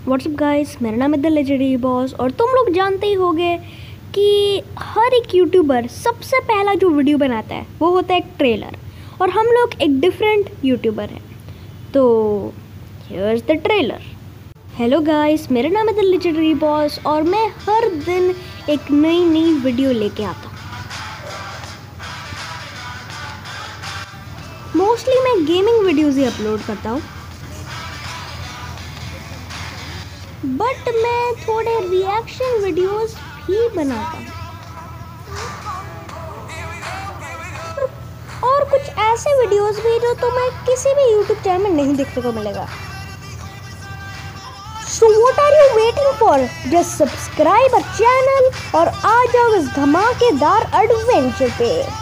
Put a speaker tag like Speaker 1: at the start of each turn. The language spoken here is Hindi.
Speaker 1: व्हाट्सअप गाइस, मेरा नाम है द लेजेंडरी बॉस और तुम लोग जानते ही होंगे कि हर एक यूट्यूबर सबसे पहला जो वीडियो बनाता है वो होता है एक ट्रेलर। और हम लोग एक डिफरेंट यूट्यूबर हैं, तो here's the trailer. Hello guys, मेरा नाम है द लेजेंडरी बॉस और मैं हर दिन एक नई वीडियो लेके आता हूँ। मोस्टली मैं गेमिंग वीडियोज़ ही अपलोड करता हूँ, बट मैं थोड़े रिएक्शन वीडियोस भी बनाता हूँ और कुछ ऐसे वीडियोस भी जो तुम्हें किसी भी यूट्यूब चैनल में नहीं देखने को मिलेगा। So what are you waiting for? Just subscribe a channel और आ जाओ इस धमाकेदार एडवेंचर पे।